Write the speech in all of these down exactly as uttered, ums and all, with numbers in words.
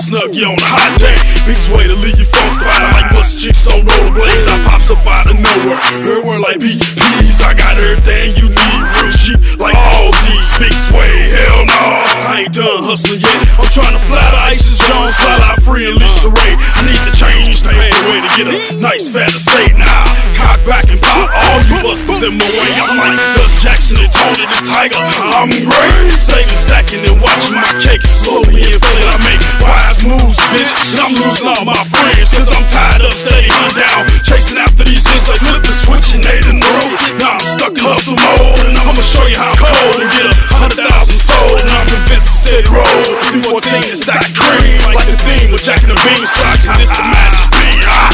Snuggie on a hot day. Big sway to leave you funkified like must chicks on rollerblades. I pops up out of nowhere, her word like B Ps. I got everything you need, real cheap like all these. Big sway, hell no, I ain't done hustling yet. I'm trying to fly to Isis Jones, fly out free and Lisa Ray. I need to change the way to get a nice fat estate now. Cock back and pop all you busters in my way. I'm like Dust Jackson and Tony the Tiger. I'm great, saving, stacking and watching my cake slowly inflate. I make wise moves, bitch, and I'm losing all my friends, cause I'm tired of steady hunt down, chasing after these hits like flip the switch and eight in the road. Now I'm stuck in hustle mode, and I'ma show you how I'm cold and get a hundred thousand sold. And I'm convinced the city road three fourteen and stack cream like the theme with Jack and the Beanstalks, and this the magic beat. Ah.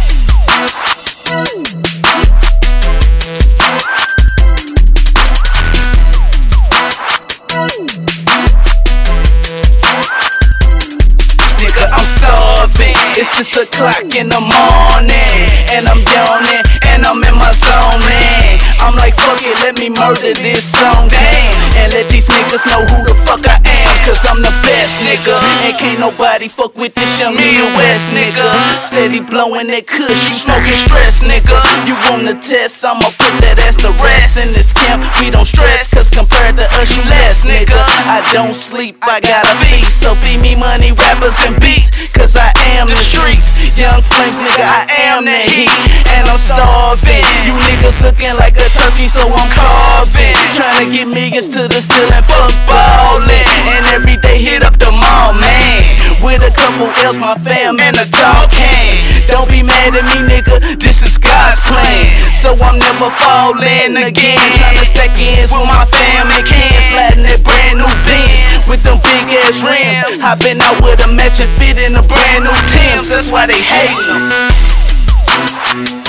It's six o'clock in the morning, and I'm yawning, and I'm in my zone, man. I'm like, fuck it, let me murder this song, damn. And let these niggas know who the fuck I am, cause I'm the best, nigga. And can't nobody fuck with this young Midwest, nigga. Steady blowing that kush, you smoking stress, nigga. You wanna test, I'ma put that ass to rest. In this camp, we don't stress, cause compared to us, you less, nigga. I don't sleep, I gotta feast, so feed me money, rappers and beats, cause I am the streets. Young flames, nigga, I am the heat, and I'm starving. You niggas looking like a turkey, so I'm carving. Trying to get millions to the ceiling, fuck ballin'. And every day hit up the mall, man, with a couple L's, my fam, and a dog can. Don't be mad at me, nigga, this is God's plan, so I'm never falling again. Trying to stack ends with my fam and cans, sliding that brand new Benz with them big ass rims. I been out with a matching fit in a brand new Timbs, that's why they hatin'.